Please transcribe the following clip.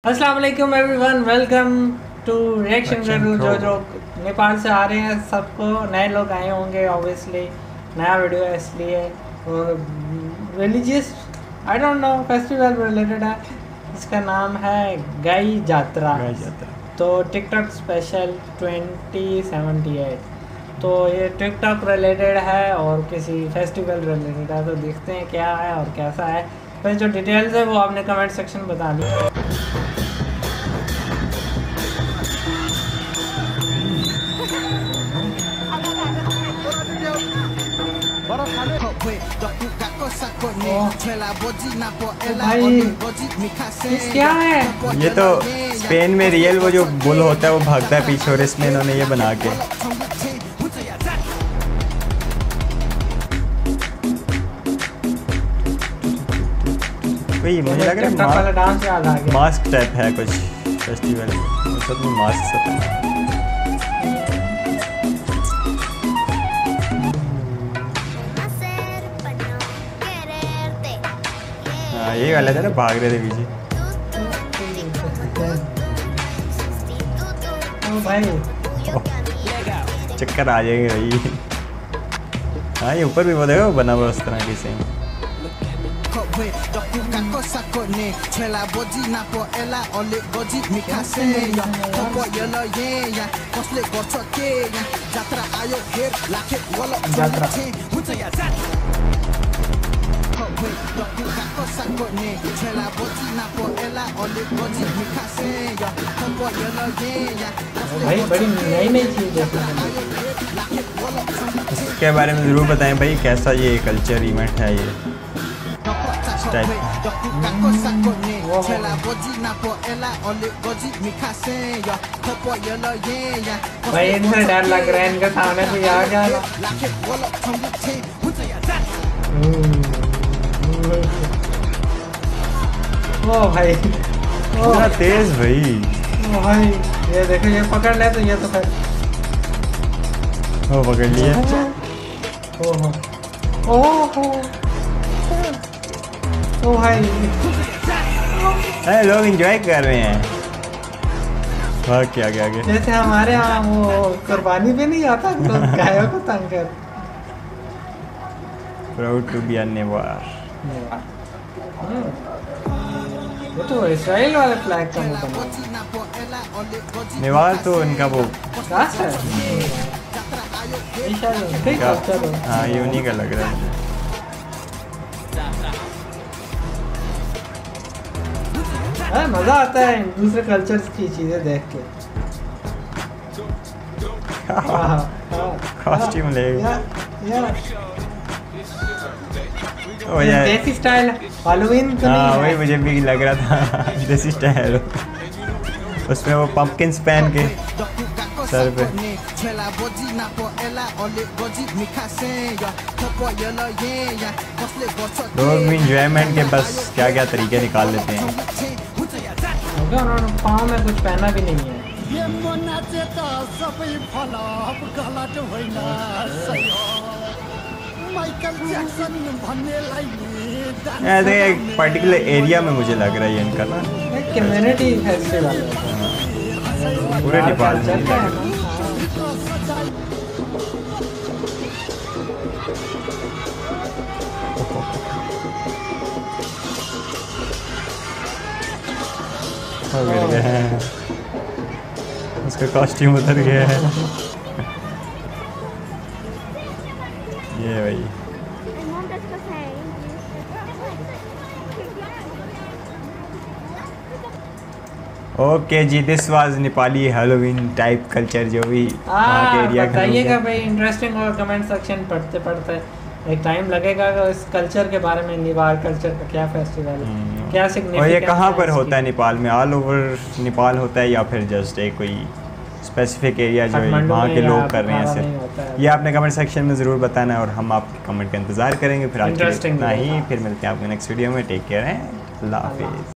अस्सलाम वालेकुम everyone, welcome to reaction video. जो नेपाल से आ रहे हैं, सबको नए लोग आए होंगे, ऑब्वियसली नया वीडियो है इसलिए। Religious I don't know festival related है, इसका नाम है गाई जात्रा। तो टिकटॉक स्पेशल 2078, तो ये टिकटॉक रिलेटेड है और किसी फेस्टिवल रिलेटेड है। तो देखते हैं क्या है और कैसा है। तो जो डिटेल्स है वो आपने कमेंट सेक्शन में बता दी। क्या है ये? तो स्पेन में रियल वो जो बुल होता है वो भागता है पीछे, और इसमें इन्होंने ये बना के कोई मुझे लग रहा है डांस याद आ गया। मास्क टाइप है कुछ फेस्टिवल, सब में मास्क सब है। हाँ ये वाला था ना, भाग रहे थे पीछे। भाई चक्कर आ जाएंगे भाई। हाँ ये ऊपर भी वो देखो बना हुआ उस तरह की सेम। भाई बड़ी नई चीज है। इसके बारे में ज़रूर बताएं भाई, कैसा ये कल्चर इवेंट है ये टाइप। भाई इनसे डर लग रहा है, इनके सामने कोई आ गया। ओ भाई इतना तेज भाई। ओ भाई ये देखो, ये पकड़ ले तो ये तो फिर वो पकड़ लिया। ओहो ओ भाई लोग एंजॉय कर रहे हैं। हाँ क्या आगे आगे जैसे हमारे यहाँ वो कुर्बानी पे नहीं आता तो गायों को तंग कर। Proud to be a Newar. वो तो इस्राइल वाले फ्लैग का वो बना। नेवार तो इनका वो राष्ट्र है। हाँ ये उन्हीं का लग रहा है। मजा आता है दूसरे कल्चर्स की चीजें देख के। कॉस्ट्यूम ले देसी स्टाइल हैलोवीन तो नहीं है। वही मुझे भी लग रहा था देसी स्टाइल। उसमें वो पंपकिंस पहन के सर पे। लोग इंजॉयमेंट के बस क्या क्या तरीके निकाल लेते हैं। उन्होंने पाँव में कुछ पहना भी नहीं है। एक पर्टिकुलर एरिया में मुझे लग रहा है इनका ना कम्युनिटी फेस्टिवल पूरे नेपाल में। गिर गया है, उसका कॉस्ट्यूम उतर गया है। ये भाई ओके जी, this was Nepali Halloween type culture जो भी वहाँ के एरिया का। बताइएगा भाई, इंटरेस्टिंग और कमेंट सेक्शन पढ़ते पढ़ते एक टाइम लगेगा इस कल्चर के बारे में। नेपाल कल्चर का क्या फेस्टिवल है, क्या सिग्निफिकेंस, और ये कहाँ पर होता है नेपाल में? ऑल ओवर नेपाल होता है या फिर जस्ट एक कोई स्पेसिफिक एरिया जो वहाँ के लोग कर रहे हैं सिर्फ? ये आपने कमेंट सेक्शन में ज़रूर बताना है और हम आपके कमेंट का इंतज़ार करेंगे। फिर आज इतना ही, फिर मिलते हैं आपको नेक्स्ट वीडियो में। टेक केयर है, अल्लाह हाफिज़।